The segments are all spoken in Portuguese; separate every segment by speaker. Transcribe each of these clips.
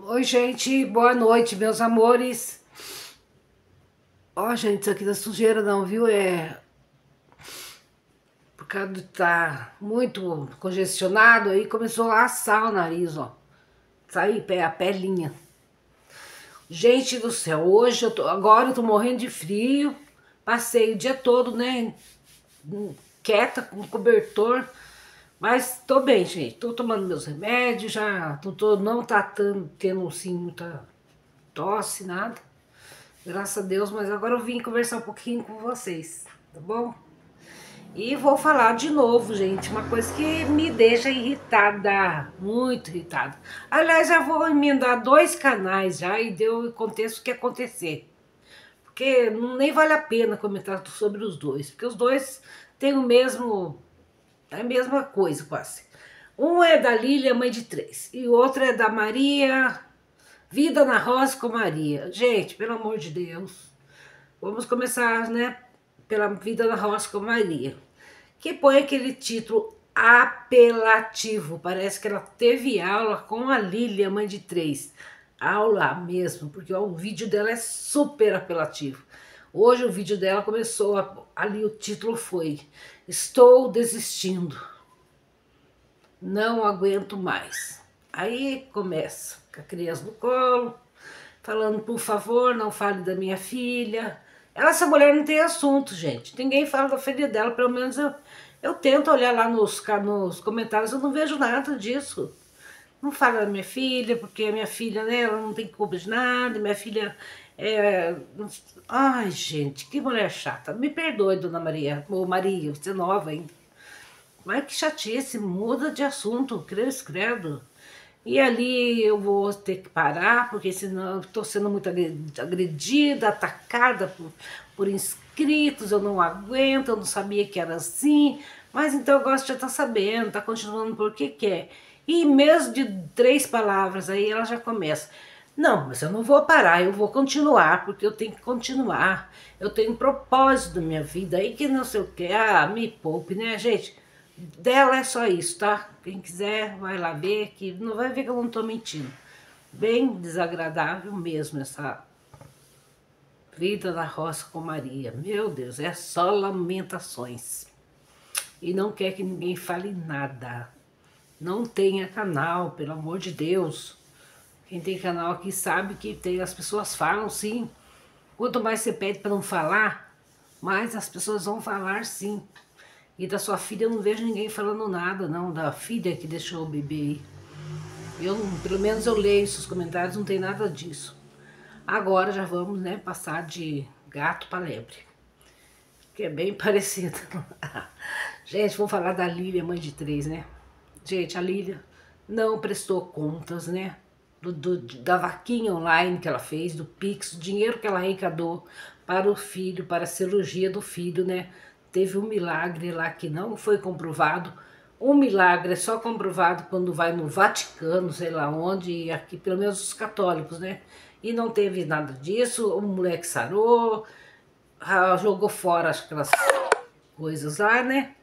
Speaker 1: Oi, gente, boa noite, meus amores. Ó, gente, isso aqui da sujeira não, viu? É por causa de estar muito congestionado aí, começou a assar o nariz, ó. Sair a pelinha. Gente do céu, hoje agora eu tô morrendo de frio. Passei o dia todo, né, quieta, com cobertor. Mas tô bem, gente. Tô tomando meus remédios, já não tá tendo, assim, muita tosse, nada. Graças a Deus, mas agora eu vim conversar um pouquinho com vocês, tá bom? E vou falar de novo, gente, uma coisa que me deixa irritada, muito irritada. Aliás, já vou emendar 2 canais já e deu contexto o que acontecer. Porque nem vale a pena comentar sobre os dois, porque os dois têm é a mesma coisa quase. Um é da Lília, mãe de 3, e o outro é da Maria, Vida na Roça com Maria. Gente, pelo amor de Deus. Vamos começar, né, pela Vida na Roça com Maria, que põe aquele título apelativo. Parece que ela teve aula com a Lília, mãe de 3. Aula mesmo, porque ó, o vídeo dela é super apelativo. Hoje o vídeo dela começou, ali o título foi: Estou desistindo, não aguento mais. Aí começa com a criança no colo, falando, por favor, não fale da minha filha. Essa mulher não tem assunto, gente. Ninguém fala da filha dela, pelo menos eu tento olhar lá nos comentários, eu não vejo nada disso. Não fala da minha filha, porque a minha filha, né, ela não tem culpa de nada, minha filha é... Ai, gente, que mulher chata. Me perdoe, dona Maria, ou Maria, você é nova ainda. Mas que chatice, muda de assunto, credo. E ali eu vou ter que parar, porque senão eu estou sendo muito agredida, atacada por inscritos, eu não aguento, eu não sabia que era assim, mas então eu gosto de estar sabendo, tá continuando por que quer. E mesmo de 3 palavras aí ela já começa. Não, mas eu não vou parar, eu vou continuar, porque eu tenho que continuar. Eu tenho um propósito na minha vida aí que não sei o que. Ah, me poupe, né, gente? Dela é só isso, tá? Quem quiser vai lá ver, que não vai ver que eu não tô mentindo. Bem desagradável mesmo essa Vida na Roça com Maria. Meu Deus, é só lamentações. E não quer que ninguém fale nada. Não tenha canal, pelo amor de Deus. Quem tem canal aqui sabe que as pessoas falam sim. Quanto mais você pede para não falar, mais as pessoas vão falar sim. E da sua filha eu não vejo ninguém falando nada, não. Da filha que deixou o bebê aí. Pelo menos eu leio esses comentários, não tem nada disso. Agora já vamos, né, passar de gato para lebre. Que é bem parecido. Gente, vamos falar da Lília, mãe de 3, né? Gente, a Lília não prestou contas, né? Da vaquinha online que ela fez, do Pix, o dinheiro que ela arrecadou para o filho, para a cirurgia do filho, né? Teve um milagre lá que não foi comprovado. Um milagre é só comprovado quando vai no Vaticano, sei lá onde, e aqui pelo menos os católicos, né? E não teve nada disso, o moleque sarou, jogou fora aquelas coisas lá, né?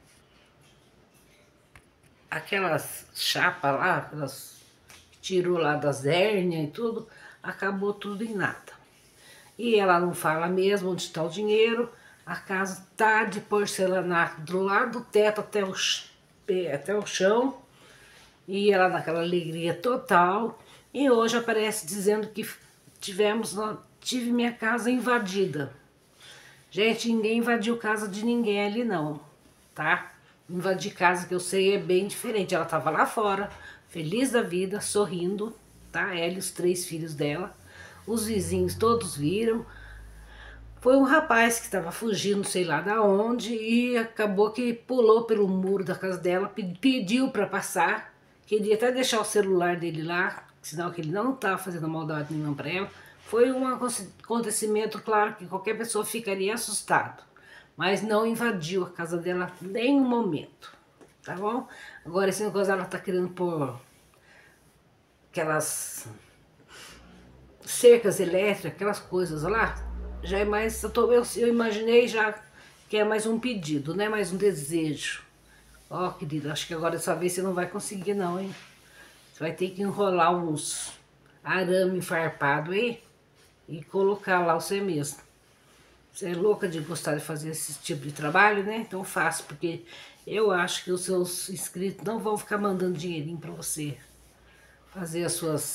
Speaker 1: Aquelas chapas lá, aquelas tirou lá das hérnias e tudo, acabou tudo em nada. E ela não fala mesmo onde está o dinheiro, a casa tá de porcelanato do lado do teto até o chão, e ela naquela alegria total, e hoje aparece dizendo que tive minha casa invadida. Gente, ninguém invadiu casa de ninguém ali não, tá? Invadir casa que eu sei é bem diferente. Ela tava lá fora, feliz da vida, sorrindo, tá? Ela e os 3 filhos dela. Os vizinhos todos viram. Foi um rapaz que estava fugindo, sei lá da onde, e acabou que pulou pelo muro da casa dela, pediu para passar, queria até deixar o celular dele lá, sinal que ele não estava fazendo maldade nenhuma para ela. Foi um acontecimento, claro, que qualquer pessoa ficaria assustado, mas não invadiu a casa dela em nenhum momento, tá bom? Agora esse negócio ela tá querendo pôr aquelas cercas elétricas, aquelas coisas lá, já é mais, eu imaginei já que é mais um pedido, né? Mais um desejo. Ó, querida, acho que agora dessa vez você não vai conseguir não, hein? Você vai ter que enrolar uns arame farpado aí e colocar lá você mesmo. Você é louca de gostar de fazer esse tipo de trabalho, né? Então faça, porque eu acho que os seus inscritos não vão ficar mandando dinheirinho pra você fazer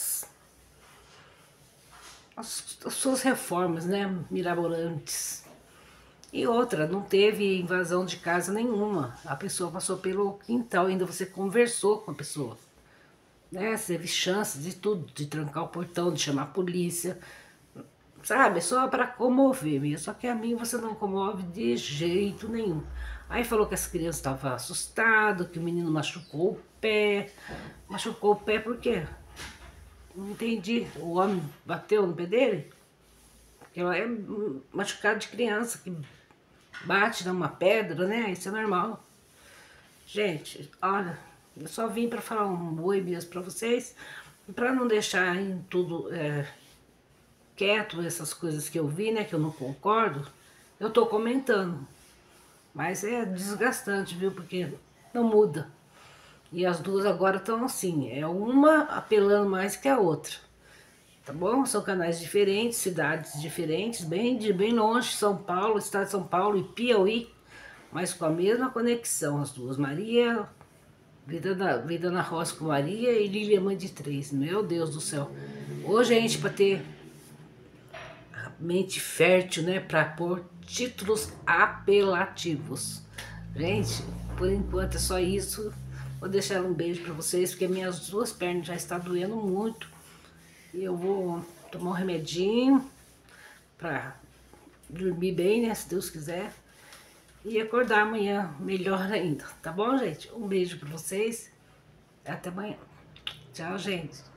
Speaker 1: as suas reformas, né? Mirabolantes. E outra, não teve invasão de casa nenhuma. A pessoa passou pelo quintal, ainda você conversou com a pessoa. Né? Você teve chance de tudo, de trancar o portão, de chamar a polícia. Sabe, só para comover mesmo. Só que a mim você não comove de jeito nenhum. Aí falou que as crianças estavam assustadas, que o menino machucou o pé. Machucou o pé por quê? Não entendi. O homem bateu no pé dele? Porque ela é machucado de criança, que bate numa pedra, né? Isso é normal. Gente, olha, eu só vim para falar um oi mesmo para vocês, para não deixar em tudo quieto, essas coisas que eu vi, né, que eu não concordo, eu tô comentando. Mas é desgastante, viu, porque não muda. E as duas agora estão assim, é uma apelando mais que a outra. Tá bom? São canais diferentes, cidades diferentes, bem longe, São Paulo, estado de São Paulo e Piauí, mas com a mesma conexão, as duas. Maria, Vida na Roça com Maria e Lília Mãe de Três. Meu Deus do céu. Ô, gente, para ter a mente fértil, né? Para pôr títulos apelativos. Gente, por enquanto é só isso. Vou deixar um beijo para vocês, porque minhas duas pernas já estão doendo muito. E eu vou tomar um remedinho para dormir bem, né? Se Deus quiser. E acordar amanhã melhor ainda, tá bom, gente? Um beijo para vocês. Até amanhã. Tchau, gente.